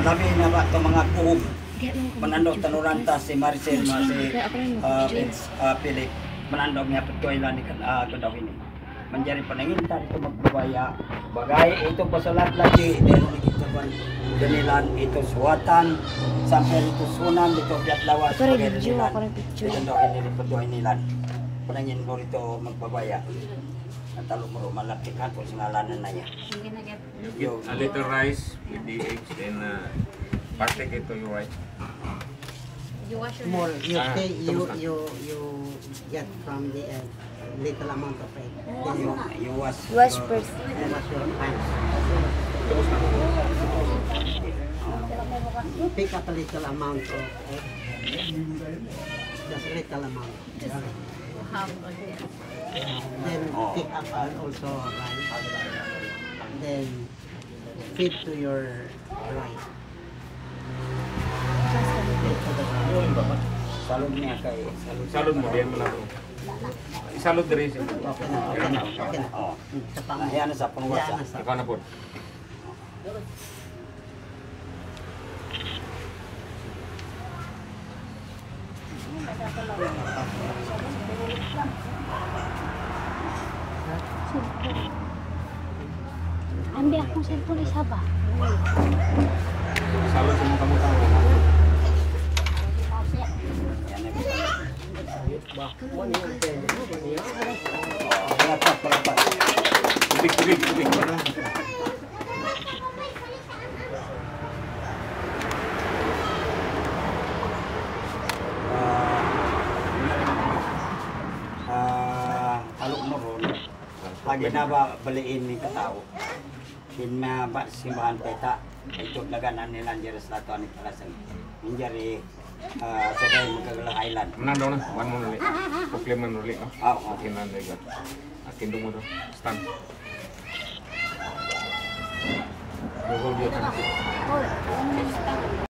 labi na ba ito mga kuhog. Manandog tanuranta si Maricel, si Philip. Manandog niya pagkuilan ni Kudaw ini. Manjari pananginta ito magbubaya. Bagay ito pasalat lagi. Dahil ito danilan, ito suwatan. Sampai ito sunan, ito piatlawas. Bagay danilan. Ito daw ini pagkuhay nilan. Panangin mo rito magbabaya. Natalo mo malaki ka kung singalanan na niya. You get a little rice with the eggs and partake it to your rice. You wash your More, hands. you get from the little amount of egg. Then You wash first. wash your hands. Pick up a little amount of egg. Just a little amount. Half of it. Then pick up also rice. Then feed to your rice. salud niya kay Salud mo, diyan mo na ito. Salud na rin siya. Okay na, okay na, okay na. Oh. Sa pang- Ayan na sa pangwasa. Ayan na sa- Ikaw na po. Ambil akong cellphone isa ba? Salud sa mga kamutang. Tubig, tubig, tubig. Alok mo ron. Lagi na ba baliin ni katao? Sin ba simbahan peta. Ito laganan nila dyan sa lato ni Kalasang. Minjari sa kayo magkagalang island. Menang daw na. One mo nuli. Proclaim mo nuli. Oo. Akin na nuli. Akin doon mo doon. Stand. Hold your hand.